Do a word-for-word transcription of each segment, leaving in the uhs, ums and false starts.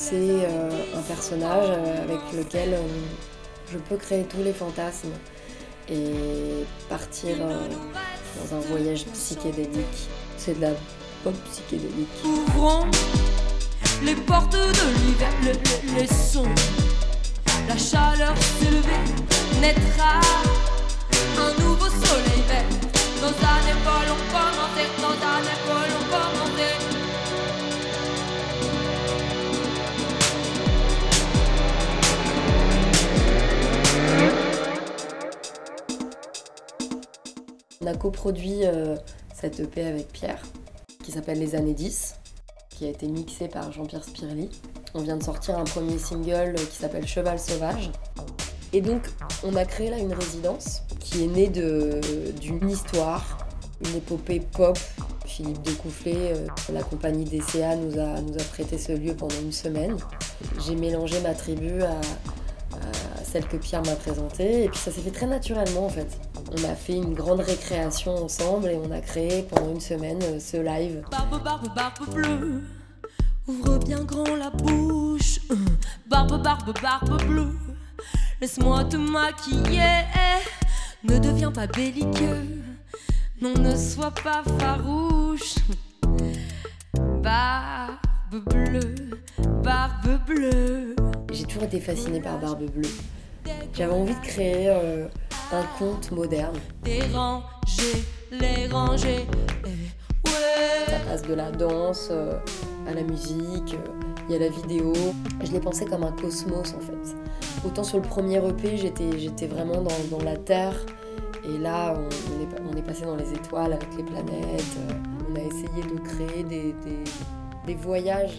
c'est euh, un personnage avec lequel euh, je peux créer tous les fantasmes et partir euh, dans un voyage psychédélique. C'est de la pop psychédélique. Ouvrons les portes de l'hiver, le, le, les sons, la chaleur s'élevée, naîtra un nouveau soleil vert. Nos années folles ont commencé, nos années folles ont commencé. On a coproduit euh, cette E P avec Pierre, qui s'appelle Les Années dix, qui a été mixé par Jean-Pierre Spirelli. On vient de sortir un premier single qui s'appelle Cheval Sauvage. Et donc, on a créé là une résidence qui est née de, d'une histoire, une épopée pop. Philippe Decoufflé, euh, la compagnie D C A nous a, nous a prêté ce lieu pendant une semaine. J'ai mélangé ma tribu à, à celle que Pierre m'a présentée, et puis ça s'est fait très naturellement en fait. On a fait une grande récréation ensemble et on a créé pendant une semaine euh, ce live. Barbe, barbe, barbe bleue, ouvre bien grand la bouche. Barbe, barbe, barbe bleue, laisse-moi te maquiller. Ne deviens pas belliqueux, non, ne sois pas farouche. Barbe bleue, barbe bleue. J'ai toujours été fascinée par Barbe Bleue. J'avais envie de créer euh, un conte moderne. Déranger, les ranger, eh, ouais. Ça passe de la danse euh, à la musique, il euh, y a la vidéo. Je l'ai pensé comme un cosmos en fait. Autant sur le premier E P, j'étais, j'étais vraiment dans, dans la terre. Et là, on, on, est, on est passé dans les étoiles avec les planètes. Euh, on a essayé de créer des, des, des voyages.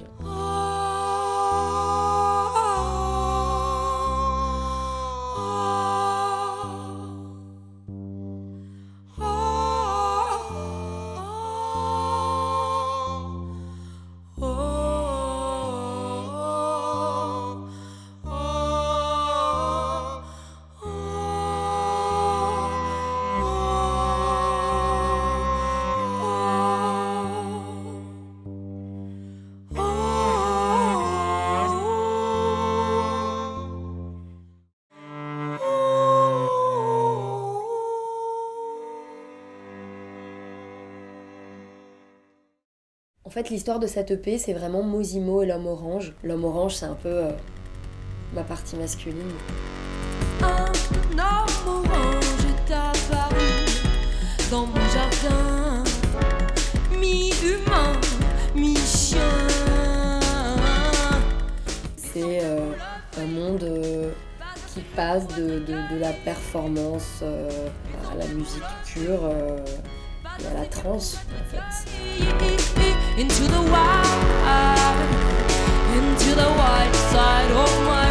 En fait, l'histoire de cette E P, c'est vraiment Mosimo et l'homme orange. L'homme orange, c'est un peu euh, ma partie masculine. Un homme orange est apparu dans mon jardin, mi-humain, mi-chien. C'est euh, un monde euh, qui passe de, de, de la performance euh, à la musique pure euh, et à la trance, en fait. Into the wild, into the wild side of my